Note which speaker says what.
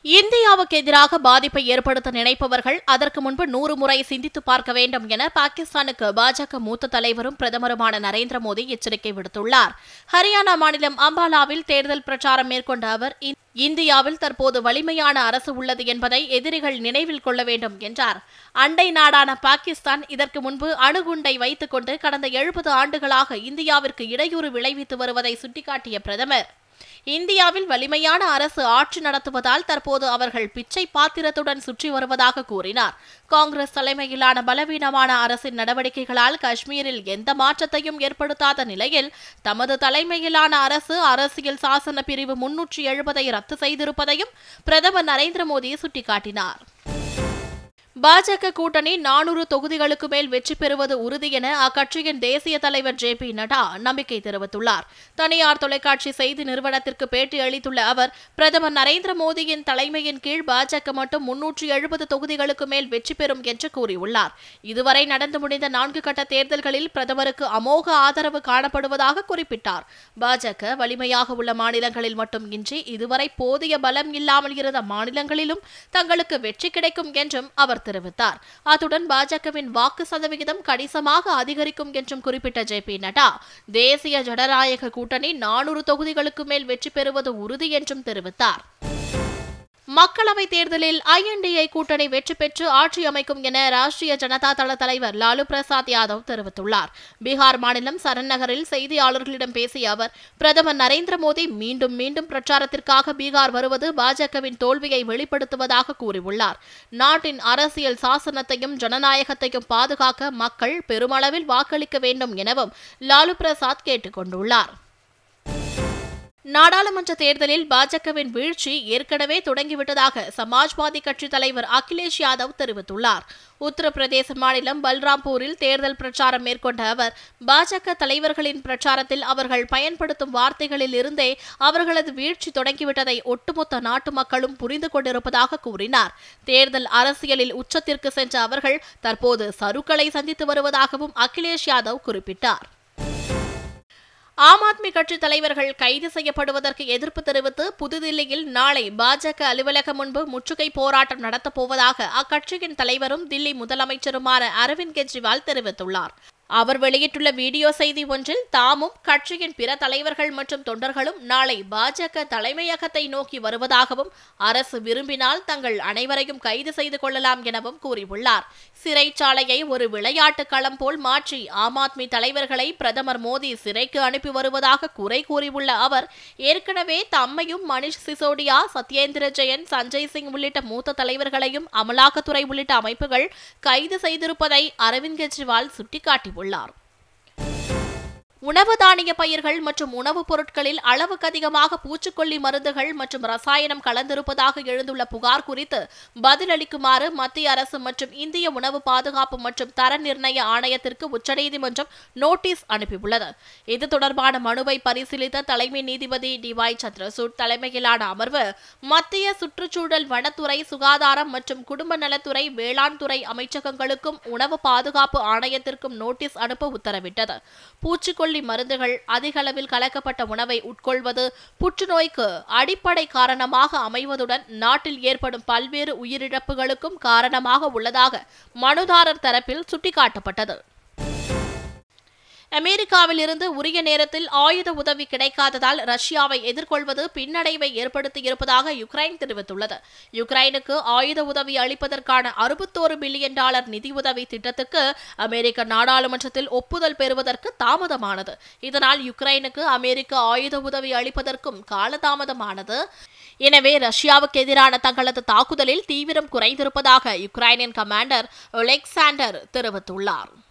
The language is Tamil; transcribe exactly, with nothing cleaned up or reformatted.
Speaker 1: இந்தியாவுக்கு எதிராக பாதிப்பை ஏற்படுத்த நினைப்பவர்கள் அதற்கு முன்பு நூறு முறை சிந்தித்து பார்க்க வேண்டும் என பாகிஸ்தானுக்கு பாஜக மூத்த தலைவரும் பிரதமருமான நரேந்திர மோடி எச்சரிக்கை விடுத்துள்ளார். ஹரியானா மாநிலம் அம்பாலாவில் தேர்தல் பிரச்சாரம் மேற்கொண்ட அவர், இந்தியாவில் தற்போது வலிமையான அரசு உள்ளது என்பதை எதிரிகள் நினைவில் கொள்ள வேண்டும் என்றார். அண்டை நாடான பாகிஸ்தான் இதற்கு முன்பு அணுகுண்டை வைத்துக் கொண்டு கடந்த எழுபது ஆண்டுகளாக இந்தியாவிற்கு இடையூறு விளைவித்து வருவதை சுட்டிக்காட்டிய பிரதமர், இந்தியாவில் வலிமையான அரசு ஆட்சி நடத்துவதால் தற்போது அவர்கள் பிச்சை பாத்திரத்துடன் சுற்றி வருவதாக கூறினார். காங்கிரஸ் தலைமையிலான பலவீனமான அரசின் நடவடிக்கைகளால் காஷ்மீரில் எந்த மாற்றத்தையும் ஏற்படுத்தாத நிலையில் தமது தலைமையிலான அரசு அரசியல் சாசன பிரிவு முன்னூற்றி எழுபதை ரத்து செய்திருப்பதையும் பிரதமர் நரேந்திர மோடி சுட்டிக்காட்டினார். பாஜக கூட்டணி நானூறு தொகுதிகளுக்கு மேல் வெற்றி பெறுவது உறுதி என அக்கட்சியின் தேசிய தலைவர் ஜே பி நட்டா நம்பிக்கை தெரிவித்துள்ளார். தனியார் தொலைக்காட்சி செய்தி நிறுவனத்திற்கு பேட்டி அளித்துள்ள அவர், பிரதமர் நரேந்திர மோடியின் தலைமையின் கீழ் பாஜக மட்டும் முன்னூற்றி எழுபது தொகுதிகளுக்கு மேல் வெற்றி பெறும் என்று கூறியுள்ளார். இதுவரை நடந்து முடிந்த நான்கு கட்ட தேர்தல்களில் பிரதமருக்கு அமோக ஆதரவு காணப்படுவதாக குறிப்பிட்டார். பாஜக வலிமையாக உள்ள மாநிலங்களில் மட்டும் இன்றி இதுவரை போதிய பலம் இல்லாமல் இருந்த மாநிலங்களிலும் தங்களுக்கு வெற்றி கிடைக்கும் என்றும் அவர் தெரிவித்தார். அத்துடன் பாஜகவின் வாக்கு சதவிகிதம் கணிசமாக அதிகரிக்கும் என்றும் குறிப்பிட்ட ஜே பி நட்டா, தேசிய ஜனநாயக கூட்டணி நானூறு தொகுதிகளுக்கு மேல் வெற்றி பெறுவது உறுதி என்றும் தெரிவித்தார். மக்களவைத் தேர்தலில் ஐ என் டி ஏ கூட்டணி வெற்றி பெற்று ஆட்சி அமைக்கும் என ராஷ்டிரிய ஜனதா தள தலைவர் லாலு பிரசாத் யாதவ் தெரிவித்துள்ளார். பீகார் மாநிலம் சரண் நகரில் செய்தியாளர்களிடம் பேசிய அவர், பிரதமர் நரேந்திர மோடி மீண்டும் மீண்டும் பிரச்சாரத்திற்காக பீகார் வருவது பாஜகவின் தோல்வியை வெளிப்படுத்துவதாக கூறியுள்ளார். நாட்டின் அரசியல் சாசனத்தையும் ஜனநாயகத்தையும் பாதுகாக்க மக்கள் பெருமளவில் வாக்களிக்க வேண்டும் எனவும் லாலு பிரசாத் கேட்டுக் கொண்டுள்ளார். நாடாளுமன்ற தேர்தலில் பாஜகவின் வீழ்ச்சி ஏற்கனவே தொடங்கிவிட்டதாக சமாஜ்வாதி கட்சி தலைவர் அகிலேஷ் யாதவ் தெரிவித்துள்ளார். உத்தரப்பிரதேச மாநிலம் பல்ராம்பூரில் தேர்தல் பிரச்சாரம் மேற்கொண்ட அவர், பாஜக தலைவர்களின் பிரச்சாரத்தில் அவர்கள் பயன்படுத்தும் வார்த்தைகளில் இருந்தே அவர்களது வீழ்ச்சி தொடங்கிவிட்டதை ஒட்டுமொத்த நாட்டு மக்களும் புரிந்து கொண்டிருப்பதாக கூறினார். தேர்தல் அரசியலில் உச்சத்திற்கு சென்ற அவர்கள் தற்போது சறுக்களை சந்தித்து வருவதாகவும் அகிலேஷ் யாதவ் குறிப்பிட்டார். ஆம் ஆத்மி கட்சி தலைவர்கள் கைது செய்யப்படுவதற்கு எதிர்ப்பு தெரிவித்து புதுதில்லியில் நாளை பாஜக அலுவலகம் முன்பு முற்றுகை போராட்டம் நடத்தப் போவதாக அக்கட்சியின் தலைவரும் தில்லி முதலமைச்சருமான அரவிந்த் கெஜ்ரிவால் தெரிவித்துள்ளார். அவர் வெளியிட்டுள்ள வீடியோ செய்தி ஒன்றில், தாமும் கட்சியின் பிற தலைவர்கள் மற்றும் தொண்டர்களும் நாளை பாஜக தலைமையகத்தை நோக்கி வருவதாகவும், அரசு விரும்பினால் தங்கள் அனைவரையும் கைது செய்து கொள்ளலாம் எனவும் கூறியுள்ளார். சிறைச்சாலையை ஒரு விளையாட்டு களம் போல் மாற்றி ஆம் ஆத்மி தலைவர்களை பிரதமர் மோடி சிறைக்கு அனுப்பி வருவதாக குறை கூறியுள்ள அவர், ஏற்கனவே தம்மையும் மணிஷ் சிசோடியா, சத்யேந்திர ஜெயின், சஞ்சய் சிங் உள்ளிட்ட மூத்த தலைவர்களையும் அமலாக்கத்துறை உள்ளிட்ட அமைப்புகள் கைது செய்திருப்பதை அரவிந்த் கெஜ்ரிவால் சுட்டிக்காட்டியுள்ளார். உணவு தானிய பயிர்கள் மற்றும் உணவுப் பொருட்களில் அளவுக்கு அதிகமாக பூச்சிக்கொல்லி மருந்துகள் மற்றும் ரசாயனம் கலந்திருப்பதாக எழுந்துள்ள புகார் குறித்து பதிலளிக்குமாறு மத்திய அரசு மற்றும் இந்திய உணவு பாதுகாப்பு மற்றும் தர நிர்ணய ஆணையத்திற்கு உச்சநீதிமன்றம் நோட்டீஸ் அனுப்பியுள்ளது. இது தொடர்பான மனுவை பரிசீலித்த தலைமை நீதிபதி டி ஒய் சந்திரசூட் தலைமையிலான அமர்வு மத்திய சுற்றுச்சூழல், வனத்துறை, சுகாதாரம் மற்றும் குடும்ப நலத்துறை, வேளாண் துறை அமைச்சகங்களுக்கும் உணவு பாதுகாப்பு ஆணையத்திற்கும் நோட்டீஸ் அனுப்ப உத்தரவிட்டது. பூச்சிக்கொல்லி மருந்துகள், அதிக அளவில் கலக்கப்பட்ட உணவை உட்கொள்வது புற்றுநோய்க்கு அடிப்படை காரணமாக அமைவதுடன் நாட்டில் ஏற்படும் பல்வேறு உயிரிழப்புகளுக்கும் காரணமாக உள்ளதாக மனுதாரர் தரப்பில் சுட்டிக்காட்டப்பட்டது. அமெரிக்காவில் இருந்து உரிய நேரத்தில் ஆயுத உதவி கிடைக்காததால் ரஷ்யாவை எதிர்கொள்வது பின்னடைவை ஏற்படுத்தியிருப்பதாக யுக்ரைன் தெரிவித்துள்ளது. யுக்ரைனுக்கு ஆயுத உதவி அளிப்பதற்கான அறுபத்தோரு பில்லியன் டாலர் நிதியுதவி திட்டத்துக்கு அமெரிக்க நாடாளுமன்றத்தில் ஒப்புதல் பெறுவதற்கு தாமதமானது. இதனால் யுக்ரைனுக்கு அமெரிக்க ஆயுத உதவி அளிப்பதற்கும் காலதாமதமானது. எனவே ரஷ்யாவுக்கு எதிரான தங்களது தாக்குதலில் தீவிரம் குறைந்திருப்பதாக யுக்ரைனின் கமாண்டர் ஒலெக்சாண்டர் தெரிவித்துள்ளார்.